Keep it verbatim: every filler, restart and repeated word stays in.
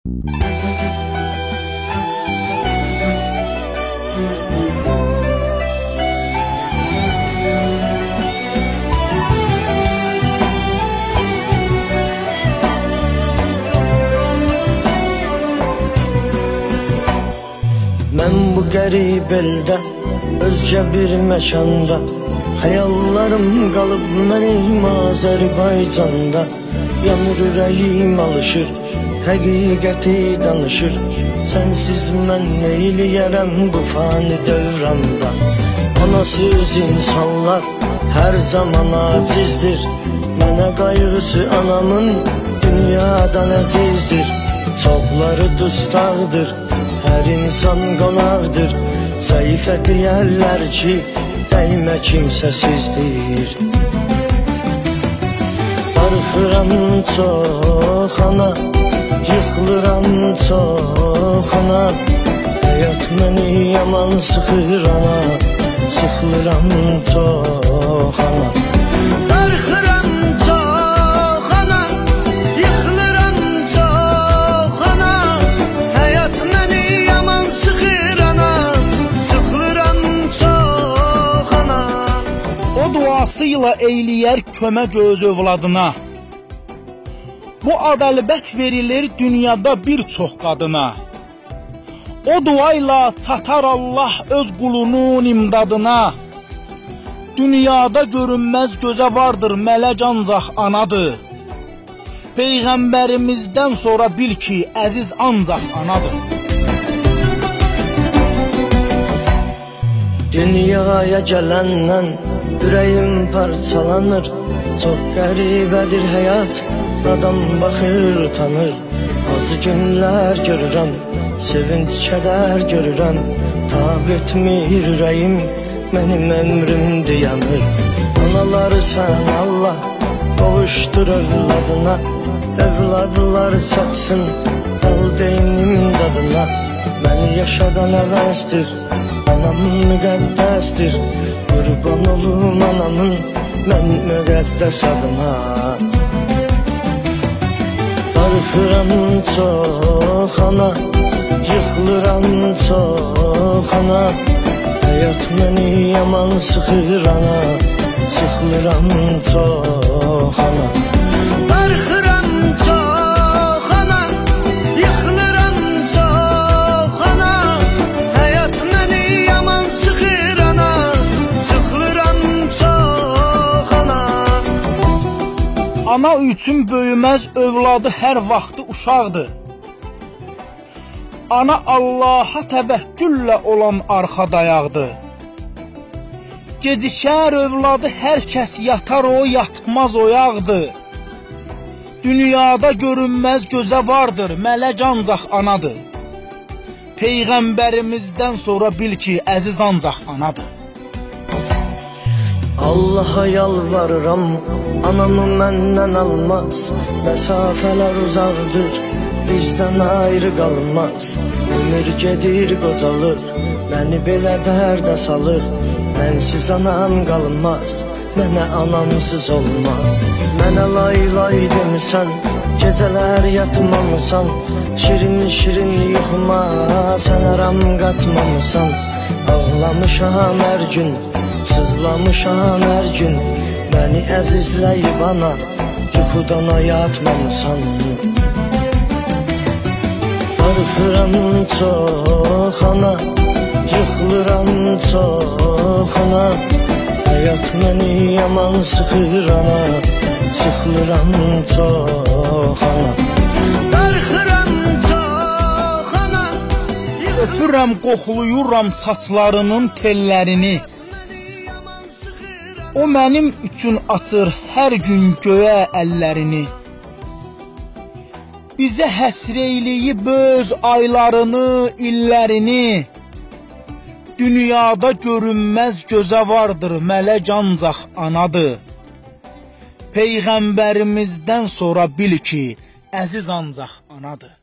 Mən bu qərib eldə, özcə bir məkanda, xəyallarım qalıb mənim Azərbaycanda. Yanır ürəyim alışır, həqiqəti danışır, sənsiz mən neyləyərəm bu fani dövranda. Anasız insanlar hər zaman acizdir, mənə qayğısı anamın dünyadan əzizdir. Çoxları dustaqdır, hər insan qonaqdır, zəifə deyərlər ki, dəymə kimsəsizdir. Darıxıram çox ana, yıxılıram çox ana, həyat məni yaman sıxır ana, sıxılıram çox ana. Darıxıram çox ana, yıxılıram çox ana, həyat məni yaman sıxır ana, sıxılıram çox ana. O duasıyla eyləyər kömək öz övladına, bu ad-əlbət verilir dünyada bir çox qadına. O duayla çatar Allah öz qulunun imdadına, dünyada görünməz gözə vardır mələk ancaq anadır. Peyğəmbərimizdən sonra bil ki, əziz ancaq anadır. Dünyaya gələndən ürəyim parçalanır, çox qəribədir həyat, adam baxır tanır. Acı günlər görürəm, sevinç kədər görürəm, tab etmir ürəyim, mənim əmrim dayanır. Anaları sən Allah qovuşdur övladına, övladlar çatsın valideynім dadına. Məni yaşadan əvəzdir, anam müqəddəsdir, qurban olum anamın mən müqəddəs adına. Darıxıram çox ana, yıxılıram çox ana, həyat məni yaman sıxır ana, sıxılıram çox ana. Darıxıram çox ana, yıxılıram çox ana, həyat məni yaman sıxır ana, sıxılıram çox ana. Ana üçün böyüməz övladı hər vaxtı uşaqdır. Ana Allaha təvəkküllə olan arxa dayaqdır. Gecikər övladı hər kəs yatar o yatmaz oyaqdır. Dünyada görünməz gözə vardır mələk ancaq anadır. Peyğəmbərimizdən sonra bil ki, əziz ancaq anadır. Allaha yalvarıram, anamı məndən almaz, məsafələr uzaqdır, bizdən ayrı qalmaz. Ömür gedir qocalır, məni belə dərdə salır, mənsiz anam qalmaz, mənə anamsız olmaz. Mənə lay lay demisən, gecələr yatmamısan, şirin şirin yuxuma sən aram qatmamısan. Ağlamışam hər gün, sızlamışam hər gün, məni əzizləyib ana, yuxudan ayatmamısan. Darıxıram çox ana, yıxılıram çox ana, həyat məni yaman sıxır ana, sıxılıram çox ana. Darıxıram çox ana, öpürəm, qoxluyuram saçlarının tellərini. O mənim üçün açır hər gün göyə əllərini. Bizə həsr eyləyib öz aylarını, illərini. Dünyada görünməz gözə vardır mələk ancaq anadır. Peyğəmbərimizdən sonra bil ki, əziz ancaq anadır.